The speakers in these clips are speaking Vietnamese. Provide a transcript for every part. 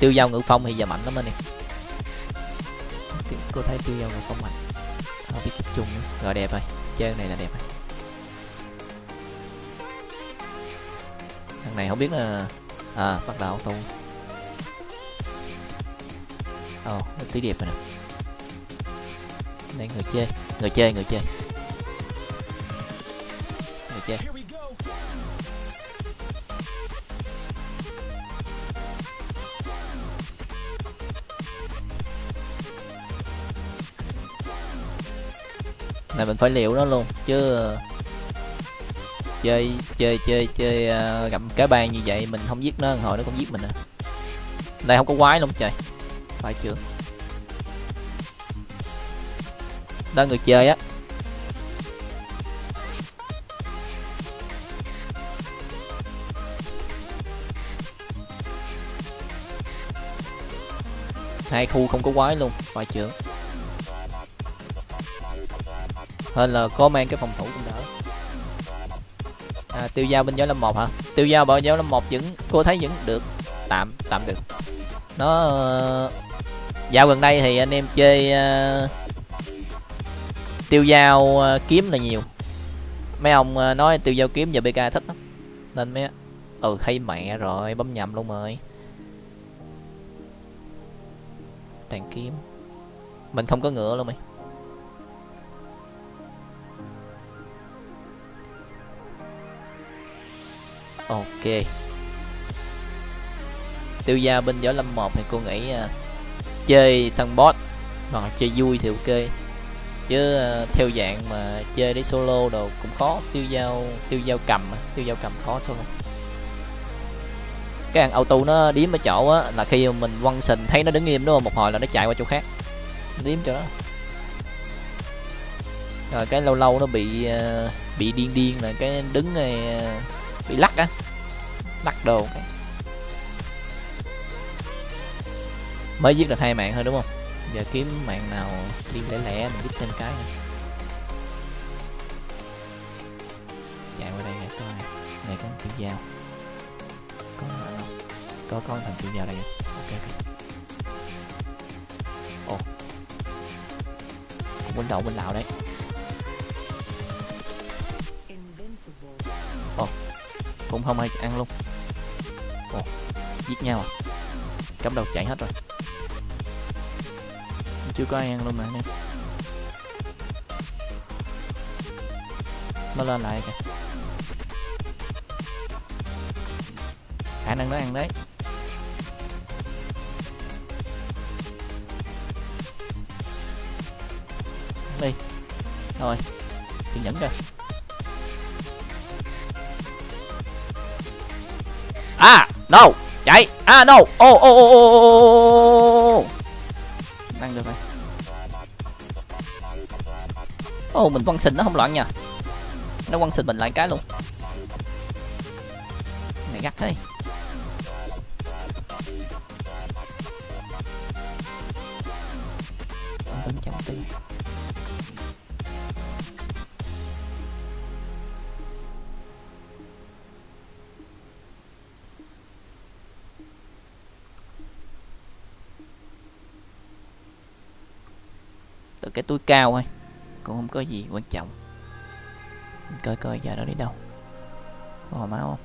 tiêu dao ngự phong thì giờ mạnh lắm anh em. Cô thấy tiêu dao ngự phong mạnh, không biết chung nữa. Rồi đẹp rồi, chơi này là đẹp rồi. Thằng này không biết là bắt đầu auto. Tí đẹp rồi nè. Đây người chơi. Này mình phải liều nó luôn chứ chơi gặp cái bàn như vậy mình không giết nó hồi nó cũng giết mình à. Đây không có quái luôn trời, phải chưa? Đó người chơi á. Hai khu không có quái luôn, phải chưa? Hơn là có mang cái phòng thủ cũng đỡ. Tiêu dao bên gió lâm 1 hả? Tiêu dao bên gió lâm 1 vẫn cô thấy vẫn được, tạm được. Nó dạo gần đây thì anh em chơi tiêu dao kiếm là nhiều. Mấy ông nói tiêu dao kiếm giờ BK thích lắm nên mấy khay mẹ rồi bấm nhầm luôn rồi. Tàn kiếm mình không có ngựa luôn mày. Ok, tiêu dao bên gió lâm 1 thì cô nghĩ chơi sân boss hoặc là chơi vui thì ok, chứ theo dạng mà chơi để solo đồ cũng khó. Tiêu dao cầm khó solo. Cái thằng auto nó điếm ở chỗ á là khi mình quăng sình thấy nó đứng im đúng không, một hồi là nó chạy qua chỗ khác điếm cho nó. Rồi cái lâu lâu nó bị điên là cái đứng này bị lắc á, lắc đồ cái. Mới giết được 2 mạng thôi đúng không? Giờ kiếm mạng nào đi lẻ lẻ mình giết thêm cái này. Chạy qua đây coi này có tiêu dao, có thằng tiêu dao đây. Ok. Bên đầu bên lào đấy. Cũng không ai ăn luôn. Giết nhau à? Cắm đầu chạy hết rồi. Chưa có ai ăn luôn mà nè. Nó lên lại kìa. Khả năng nó ăn đấy. Đi. Rồi. Kiên nhẫn kìa. No, chạy. No. Năng được rồi. Mình quăng sình nó không loạn nha. Nó quăng sình mình lại cái luôn. Này gắt thế. Chậm tí. Cái túi cao thôi cũng không có gì quan trọng. Coi giờ nó đi đâu, có hồi máu không?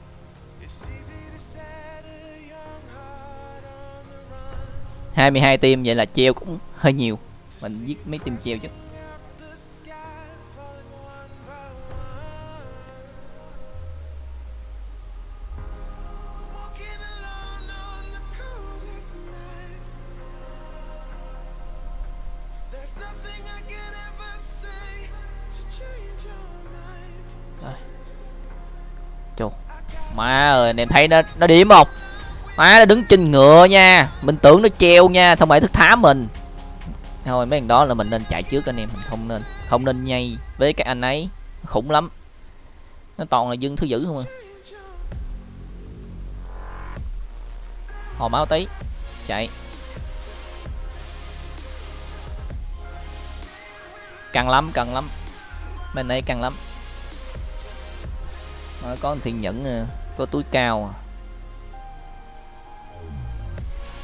– 22 team vậy là treo cũng hơi nhiều, mình giết mấy team treo chứ. Má ơi, anh em thấy nó điểm không? Má nó đứng trên ngựa nha, mình tưởng nó treo nha, xong rồi thức thám mình. Thôi mấy thằng đó là mình nên chạy trước anh em, mình không nên nhây với các anh ấy, khủng lắm. Nó toàn là dân thứ dữ không à. Hồi máu tí, chạy. Căng lắm. Bên đây căng lắm. Có thiên nhẫn, có túi cao.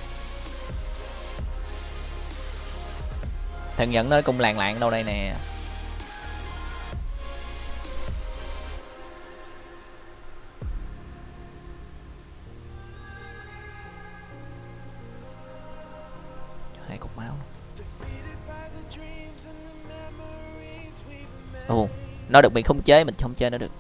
Thằng dẫn nó cũng làng lạng đâu đây nè. Hai cục máu. Ồ, nó được bị khống chế, mình không chơi nó được.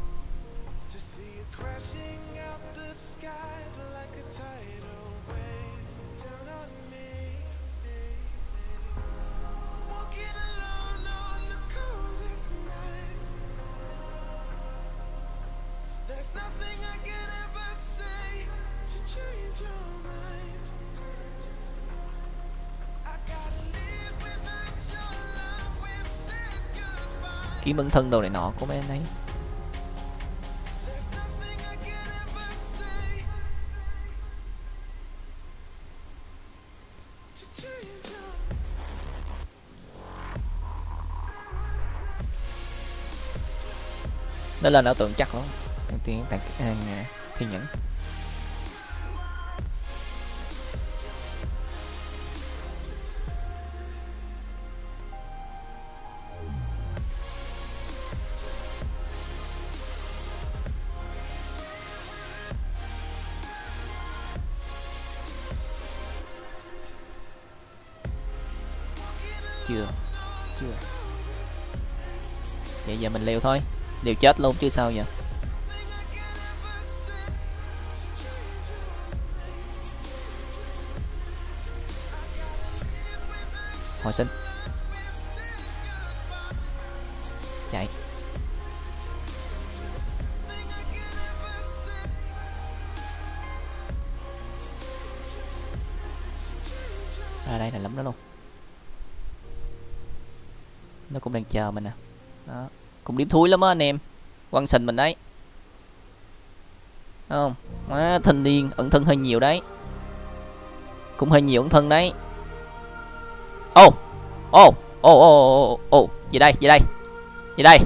Kiếm ẩn thân đồ này nọ của mấy anh ấy. Nó lên ảo tượng chắc lắm. Thằng tiên tàn thiên nhẫn. Chưa vậy giờ mình liều thôi, liều chết luôn chứ sao giờ. Hồi sinh chạy ra đây là lắm đó luôn. Nó cũng đang chờ mình nè. Đó, cũng điểm thui lắm á anh em. Quăng sình mình đấy. Đúng không? Má, thanh niên ẩn thân hơi nhiều đấy. Cũng hơi nhiều ẩn thân đấy. Ô. Ô, ô ô ô, về đây, về đây. Về đây.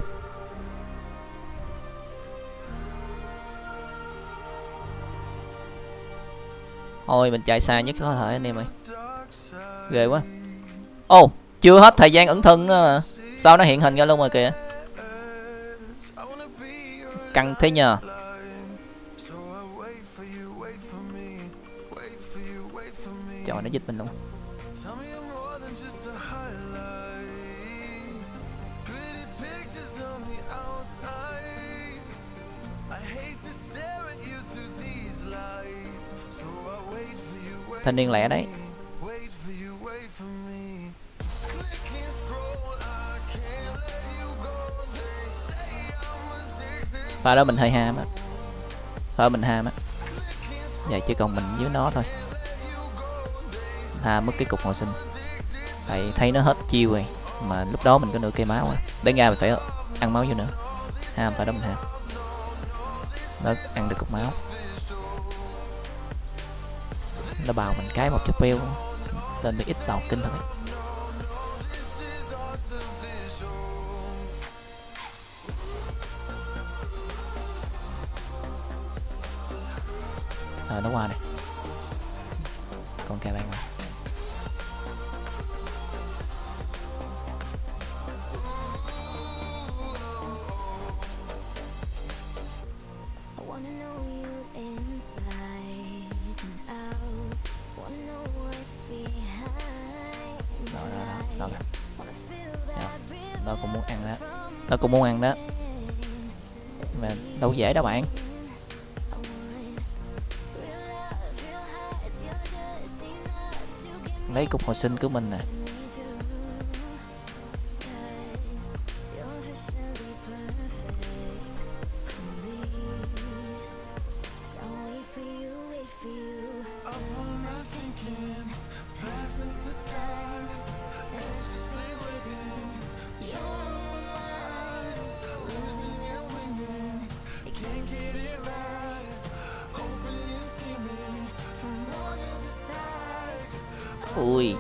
Thôi mình chạy xa nhất có thể anh em ơi. Ghê quá. Ô, chưa hết thời gian ẩn thân nữa mà. Sao nó hiện hình ra luôn rồi kìa. Căng thế nhờ. Trời, nó giết mình luôn. Thanh niên lẻ đấy. Pha đó mình hơi ham á. Pha mình ham á. Vậy chỉ còn mình với nó thôi. Tha mất cái cục hồi sinh. Tại thấy nó hết chiêu rồi. Mà lúc đó mình có nửa cây máu á. Đến ra mình phải ăn máu vô nữa. Ham, pha đó mình ham. Nó ăn được cục máu. Nó bào mình cái một chút veo. Lên được ít bào kinh thôi. Rồi nó qua này. Con ca bạn này. Đó. Nó cũng muốn ăn đó. Nó cũng muốn ăn đó. Mà đâu dễ đâu bạn. Lấy cục hồi sinh của mình nè. Ui.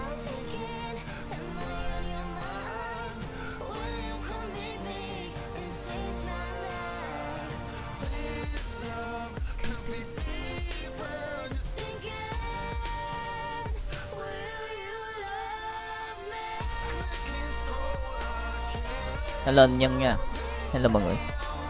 Hãy lên nhân nha. Hello mọi người.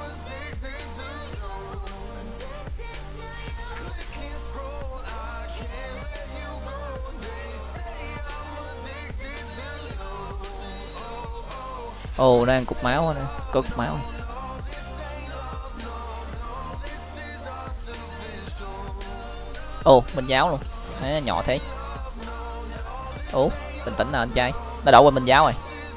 Ồ, đang cục máu này. Có cục máu. Ồ, mình giáo luôn. Đấy, nhỏ thế. Ủa, bình tĩnh nào anh trai. Nó đổ qua mình giáo rồi.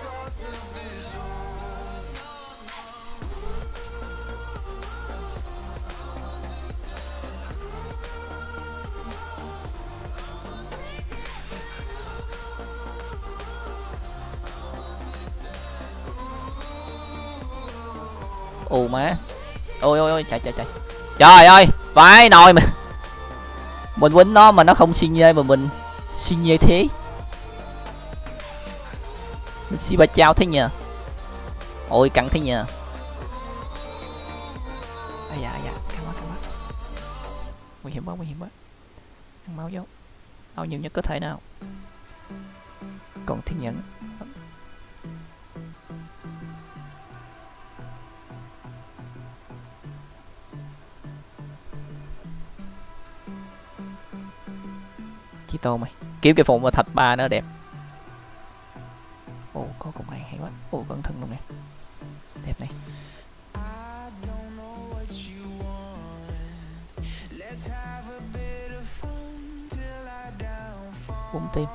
Ồ má. Ôi ôi ôi, chạy. Trời ơi, vãi nồi mình quýnh nó mà nó không xin nhê, mà mình xin nhê thế. Mình xin ba chao thế nhờ. Ôi căng thế nhờ. À dạ, căng quá. Nguy hiểm quá. Ăn máu vô. Bao nhiêu nhất có thể nào. Còn thiên nhận. Chị tô mày kiếm cái phụng mà thạch 3 nữa đẹp. Ồ, có cục này hay quá. Ồ, cẩn thận luôn nè. Đẹp này. 4 tim.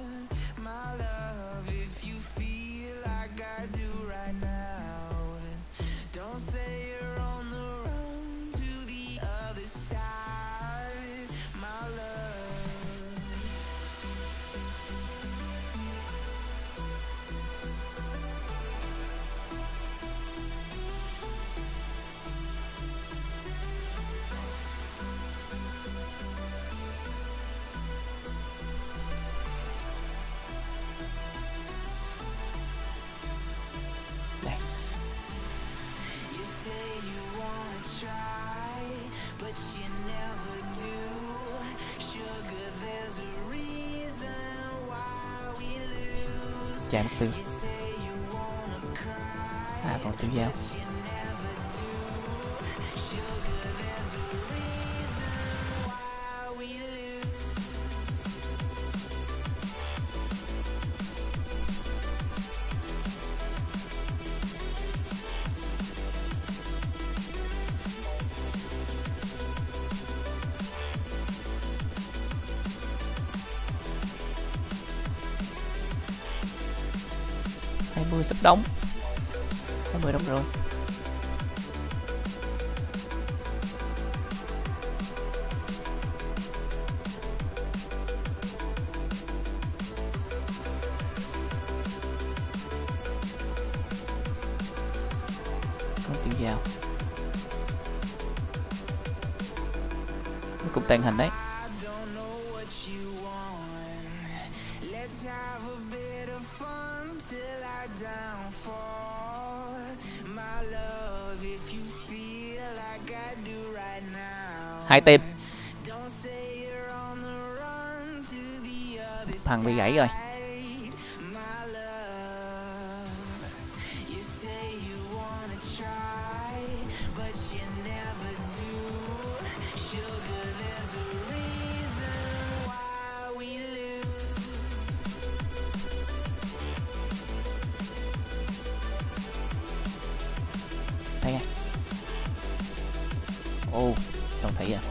Chạy mất tiêu. À, còn tiêu dao. Sắp đóng. 20 đóng rồi. Con tiêu dao. Nó cũng tàn hình đấy. Hai tim. Thằng bị gãy rồi. Đây nha. Ô, đồng thị à.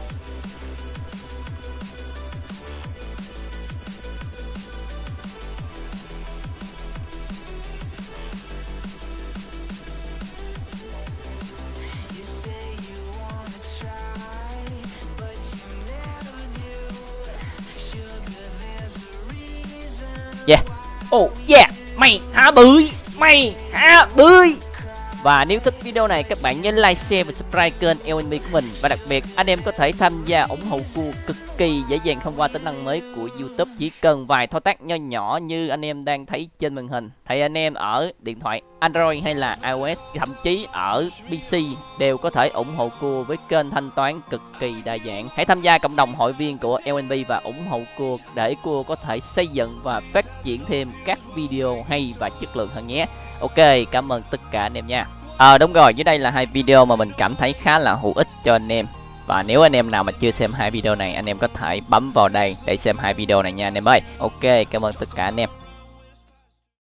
Yeah. Oh yeah. Mày hả bưởi. Mày hả bưởi. Và nếu thích video này các bạn nhớ like, share và subscribe kênh LNB của mình. Và đặc biệt anh em có thể tham gia ủng hộ cua cực kỳ dễ dàng thông qua tính năng mới của YouTube. Chỉ cần vài thao tác nho nhỏ như anh em đang thấy trên màn hình, thì anh em ở điện thoại Android hay là iOS, thậm chí ở PC đều có thể ủng hộ cua với kênh thanh toán cực kỳ đa dạng. Hãy tham gia cộng đồng hội viên của LNB và ủng hộ cua để cua có thể xây dựng và phát triển thêm các video hay và chất lượng hơn nhé. Ok, cảm ơn tất cả anh em nha. Đúng rồi, dưới đây là hai video mà mình cảm thấy khá là hữu ích cho anh em. Và nếu anh em nào mà chưa xem hai video này, anh em có thể bấm vào đây để xem hai video này nha anh em ơi. Ok, cảm ơn tất cả anh em.